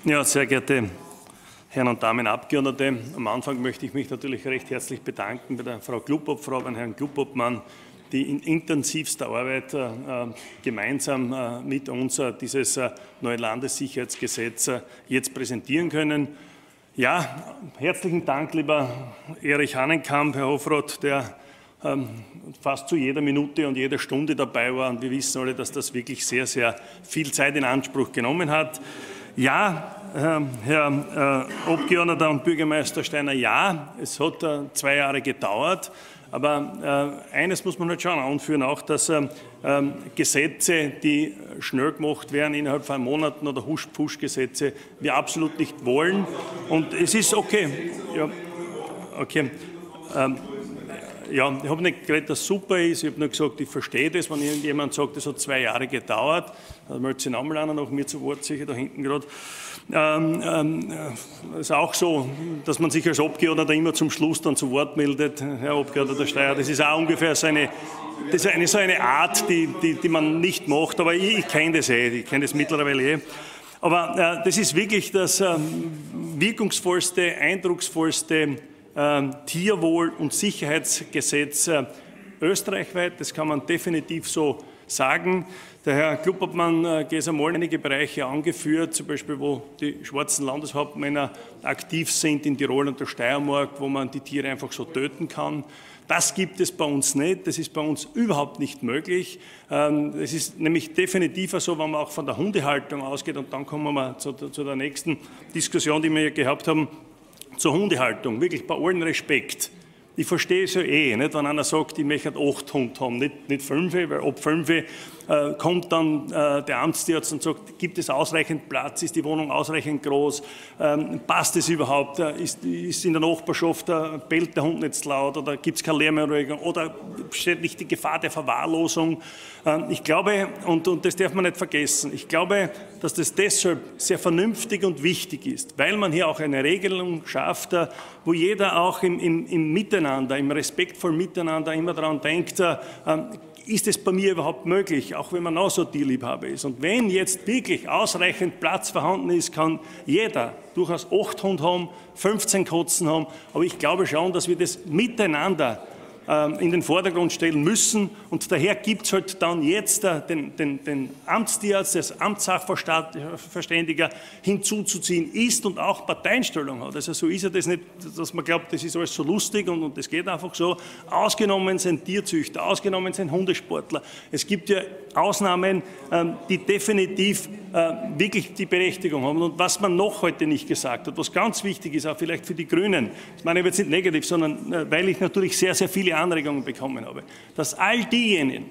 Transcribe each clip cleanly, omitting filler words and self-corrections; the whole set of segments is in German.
Ja, sehr geehrte Herren und Damen Abgeordnete, am Anfang möchte ich mich natürlich recht herzlich bedanken bei der Frau Klubobfrau, beim Herrn Klubobmann, die in intensivster Arbeit gemeinsam mit uns dieses neue Landessicherheitsgesetz jetzt präsentieren können. Ja, herzlichen Dank, lieber Erich Hahnenkamp, Herr Hofroth, der fast zu jeder Minute und jeder Stunde dabei war. Und wir wissen alle, dass das wirklich sehr, sehr viel Zeit in Anspruch genommen hat. Ja, Herr Abgeordneter und Bürgermeister Steiner, ja, es hat 2 Jahre gedauert. Aber eines muss man halt schon anführen, auch dass Gesetze, die schnell gemacht werden, innerhalb von Monaten oder Husch-Pusch-Gesetze, wir absolut nicht wollen. Und es ist okay. Ja, okay. Ja, ich habe nicht geredet, dass es super ist. Ich habe nur gesagt, ich verstehe das, wenn irgendjemand sagt, das hat 2 Jahre gedauert. Da meldet sich nochmal einer nach mir zu Wort, sicher da hinten gerade. Es ist auch so, dass man sich als Abgeordneter immer zum Schluss dann zu Wort meldet, Herr Abgeordneter Steyer. Das ist auch ungefähr so eine Art, die man nicht macht. Aber ich kenne das ich kenne das mittlerweile Aber das ist wirklich das wirkungsvollste, eindrucksvollste Tierwohl- und Sicherheitsgesetz österreichweit. Das kann man definitiv so sagen. Der Herr Klubobmann Geser-Moll einige Bereiche angeführt, zum Beispiel, wo die schwarzen Landeshauptmänner aktiv sind in Tirol und der Steiermark, wo man die Tiere einfach so töten kann. Das gibt es bei uns nicht. Das ist bei uns überhaupt nicht möglich. Es ist nämlich definitiv so, wenn man auch von der Hundehaltung ausgeht, und dann kommen wir zu der nächsten Diskussion, die wir hier gehabt haben, zur Hundehaltung, wirklich bei allem Respekt. Ich verstehe es ja nicht, wenn einer sagt, ich möchte 8 Hunde haben, nicht 5, weil ab 5 kommt dann der Amtstierarzt und sagt, gibt es ausreichend Platz, ist die Wohnung ausreichend groß, passt es überhaupt, ist in der Nachbarschaft, bellt der Hund nicht zu laut oder gibt es keine Lärmerregung oder besteht nicht die Gefahr der Verwahrlosung. Ich glaube, und das darf man nicht vergessen, ich glaube, dass das deshalb sehr vernünftig und wichtig ist, weil man hier auch eine Regelung schafft, wo jeder auch im Miteinander, im respektvollen Miteinander immer daran denkt, ist es bei mir überhaupt möglich, auch wenn man auch so Tierliebhaber ist. Und wenn jetzt wirklich ausreichend Platz vorhanden ist, kann jeder durchaus 8 Hunde haben, 15 Katzen haben. Aber ich glaube schon, dass wir das miteinander in den Vordergrund stellen müssen. Und daher gibt es halt dann jetzt den Amtstierarzt, das Amtssachverständiger hinzuzuziehen ist und auch Parteienstellung hat. Also so ist ja das nicht, dass man glaubt, das ist alles so lustig und das geht einfach so. Ausgenommen sind Tierzüchter, ausgenommen sind Hundesportler. Es gibt ja Ausnahmen, die definitiv wirklich die Berechtigung haben. Und was man noch heute nicht gesagt hat, was ganz wichtig ist, auch vielleicht für die Grünen, ich meine jetzt nicht negativ, sondern weil ich natürlich sehr, sehr viele Anregungen bekommen habe, dass all diejenigen,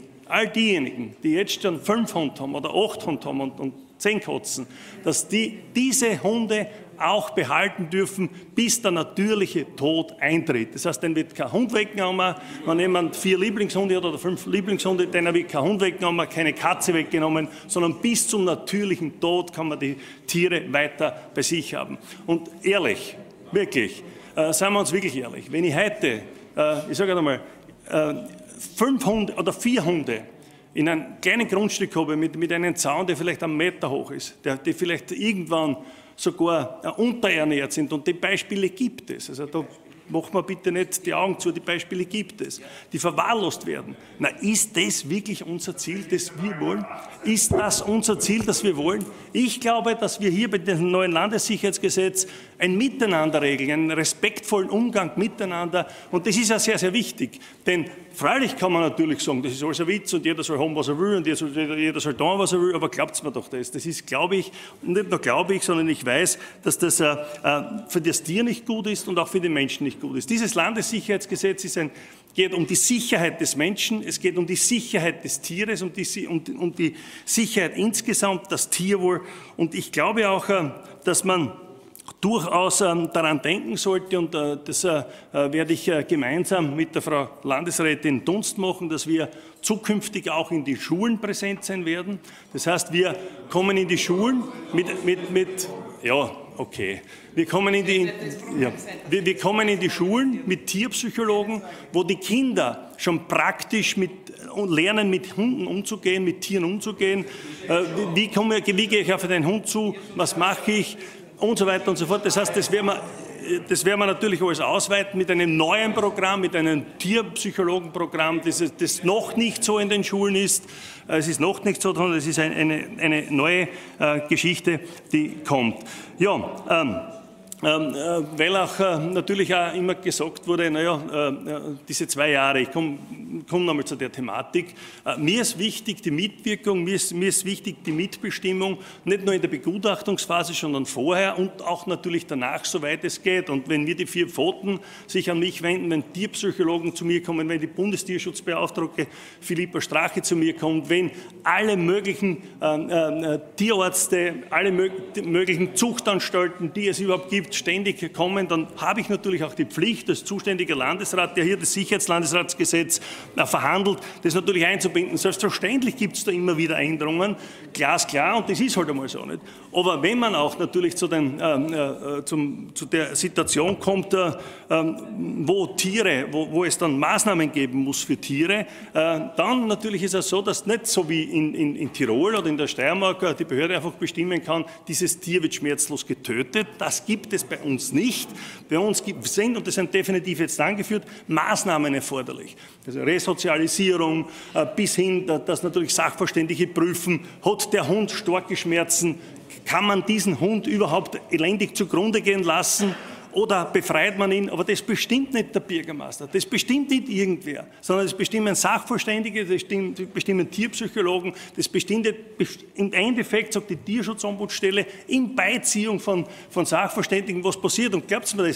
die jetzt schon 5 Hunde haben oder 8 Hunde haben und 10 Katzen, dass diese Hunde auch behalten dürfen, bis der natürliche Tod eintritt. Das heißt, dann wird kein Hund weggenommen, wenn jemand 4 Lieblingshunde hat oder 5 Lieblingshunde, dann wird kein Hund weggenommen, keine Katze weggenommen, sondern bis zum natürlichen Tod kann man die Tiere weiter bei sich haben. Und ehrlich, wirklich, seien wir uns wirklich ehrlich, wenn ich heute, ich sage einmal, 5 Hunde oder 4 Hunde in einem kleinen Grundstück habe mit einem Zaun, der vielleicht 1 Meter hoch ist, die vielleicht irgendwann sogar unterernährt sind. Und die Beispiele gibt es. Also da macht man bitte nicht die Augen zu, die Beispiele gibt es, die verwahrlost werden. Na, ist das wirklich unser Ziel, das wir wollen? Ist das unser Ziel, das wir wollen? Ich glaube, dass wir hier bei dem neuen Landessicherheitsgesetz ein Miteinander regeln, einen respektvollen Umgang miteinander. Und das ist ja sehr, sehr wichtig. Denn freilich kann man natürlich sagen, das ist alles ein Witz und jeder soll haben, was er will und jeder soll tun, was er will, aber glaubt mir doch das. Das ist, glaube ich, nicht nur glaube ich, sondern ich weiß, dass das für das Tier nicht gut ist und auch für den Menschen nicht gut ist. Dieses Landessicherheitsgesetz geht um die Sicherheit des Menschen, es geht um die Sicherheit des Tieres, um die Sicherheit insgesamt, das Tierwohl. Und ich glaube auch, dass man durchaus daran denken sollte, und das werde ich gemeinsam mit der Frau Landesrätin Dunst machen, dass wir zukünftig auch in die Schulen präsent sein werden. Das heißt, wir kommen in die Schulen wir kommen in die Schulen mit Tierpsychologen, wo die Kinder schon praktisch lernen, mit Hunden umzugehen, mit Tieren umzugehen. Wie gehe ich auf einen Hund zu? Was mache ich? und so weiter und so fort. Das heißt, das werden wir natürlich alles ausweiten mit einem neuen Programm, mit einem Tierpsychologenprogramm, das noch nicht so in den Schulen ist. Es ist noch nicht so, sondern es ist eine neue Geschichte, die kommt. Ja, weil auch natürlich auch immer gesagt wurde, naja, diese 2 Jahre, ich komme nochmal zu der Thematik, mir ist wichtig die Mitwirkung, mir ist wichtig die Mitbestimmung, nicht nur in der Begutachtungsphase, sondern vorher und auch natürlich danach, soweit es geht. Und wenn mir die 4 Pfoten sich an mich wenden, wenn Tierpsychologen zu mir kommen, wenn die Bundestierschutzbeauftragte Philippa Strache zu mir kommt, wenn alle möglichen Tierärzte, alle möglichen Zuchtanstalten, die es überhaupt gibt, ständig kommen, dann habe ich natürlich auch die Pflicht, als zuständiger Landesrat, der hier das Sicherheitslandesratsgesetz verhandelt, das natürlich einzubinden. Selbstverständlich gibt es da immer wieder Änderungen, glasklar, und das ist halt einmal so nicht. Aber wenn man auch natürlich zu der Situation kommt, wo es dann Maßnahmen geben muss für Tiere, dann natürlich ist es so, dass nicht so wie in Tirol oder in der Steiermark die Behörde einfach bestimmen kann, dieses Tier wird schmerzlos getötet. Das gibt es bei uns nicht. Bei uns sind, und das sind definitiv jetzt angeführt, Maßnahmen erforderlich. Also Resozialisierung bis hin, dass natürlich Sachverständige prüfen, hat der Hund starke Schmerzen, kann man diesen Hund überhaupt elendig zugrunde gehen lassen? Oder befreit man ihn? Aber das bestimmt nicht der Bürgermeister, das bestimmt nicht irgendwer, sondern das bestimmen Sachverständige, das bestimmen Tierpsychologen, das bestimmt im Endeffekt, sagt die Tierschutzombudsstelle, in Beiziehung von Sachverständigen, was passiert. Und glaubt mir das,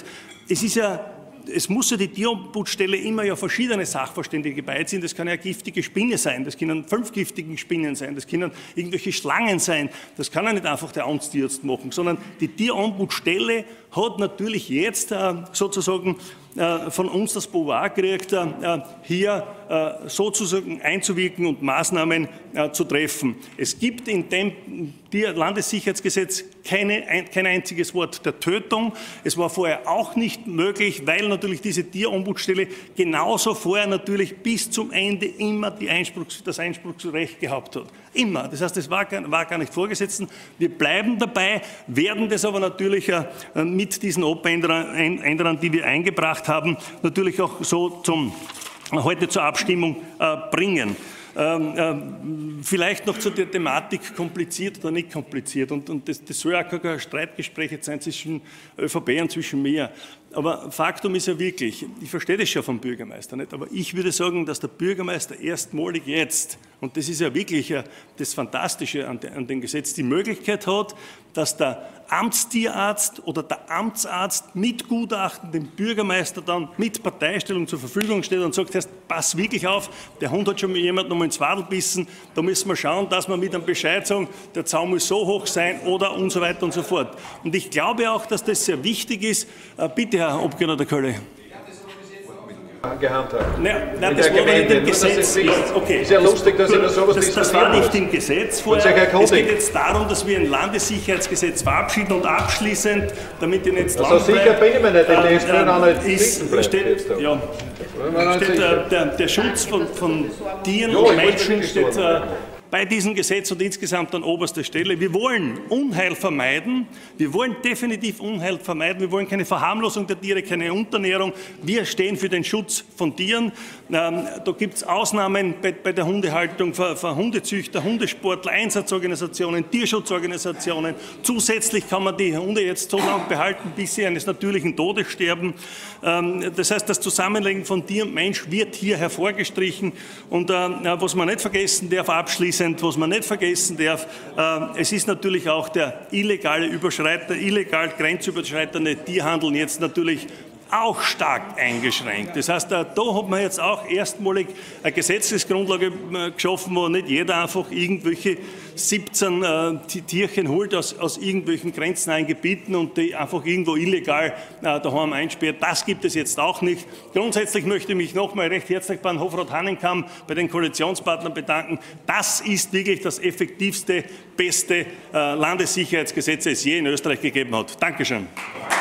es muss ja die Tierombudsstelle immer ja verschiedene Sachverständige beiziehen. Das kann ja eine giftige Spinne sein, das können 5 giftige Spinnen sein, das können irgendwelche Schlangen sein. Das kann ja nicht einfach der Amtstierarzt machen, sondern die Tierombudsstelle hat natürlich jetzt sozusagen von uns das Pouvoir gekriegt, hier sozusagen einzuwirken und Maßnahmen zu treffen. Es gibt in dem Landessicherheitsgesetz kein einziges Wort der Tötung. Es war vorher auch nicht möglich, weil natürlich diese Tierombudsstelle genauso vorher natürlich bis zum Ende immer das Einspruchsrecht gehabt hat. Immer. Das heißt, das war gar nicht vorgesetzt. Wir bleiben dabei, werden das aber natürlich mit diesen Abänderungen, die wir eingebracht haben, natürlich auch so heute zur Abstimmung bringen. Vielleicht noch zu der Thematik kompliziert oder nicht kompliziert. Und das soll ja kein Streitgespräch jetzt sein zwischen ÖVP und zwischen mir. Aber Faktum ist ja wirklich, ich verstehe das schon vom Bürgermeister nicht, aber ich würde sagen, dass der Bürgermeister erstmalig jetzt, und das ist ja wirklich das Fantastische an dem Gesetz, die Möglichkeit hat, dass der Amtstierarzt oder der Amtsarzt mit Gutachten dem Bürgermeister dann mit Parteistellung zur Verfügung steht und sagt, pass wirklich auf, der Hund hat schon mal jemand noch mal ins Wadel bissen, da müssen wir schauen, dass wir mit einem Bescheid sagen, der Zaun muss so hoch sein oder und so weiter und so fort. Und ich glaube auch, dass das sehr wichtig ist. Bitte, Herr Abgeordneter Kölle. Gehandhabt. Nein, das war nicht im Gesetz. Okay. Ist ja lustig, dass immer sowas das war nicht im Gesetz vorher. Es geht jetzt darum, dass wir ein Landessicherheitsgesetz verabschieden und abschließend, damit ich nicht jetzt lang sicher bin ich mir nicht, denn der ist für der Schutz von Tieren und Menschen steht bei diesem Gesetz und insgesamt an oberster Stelle. Wir wollen Unheil vermeiden. Wir wollen definitiv Unheil vermeiden. Wir wollen keine Verharmlosung der Tiere, keine Unterernährung. Wir stehen für den Schutz von Tieren. Da gibt es Ausnahmen bei der Hundehaltung für Hundezüchter, Hundesportler, Einsatzorganisationen, Tierschutzorganisationen. Zusätzlich kann man die Hunde jetzt so lange behalten, bis sie eines natürlichen Todes sterben. Das heißt, das Zusammenlegen von Tier und Mensch wird hier hervorgestrichen. Und was man nicht vergessen darf, abschließend, was man nicht vergessen darf, es ist natürlich auch der illegal grenzüberschreitende Tierhandel jetzt natürlich auch stark eingeschränkt. Das heißt, da hat man jetzt auch erstmalig eine Gesetzesgrundlage geschaffen, wo nicht jeder einfach irgendwelche 17 Tierchen holt aus irgendwelchen grenznahen Gebieten und die einfach irgendwo illegal daheim einsperrt. Das gibt es jetzt auch nicht. Grundsätzlich möchte ich mich nochmal recht herzlich beim Hofrat Hannenkamm, bei den Koalitionspartnern bedanken. Das ist wirklich das effektivste, beste Landessicherheitsgesetz, das es je in Österreich gegeben hat. Dankeschön.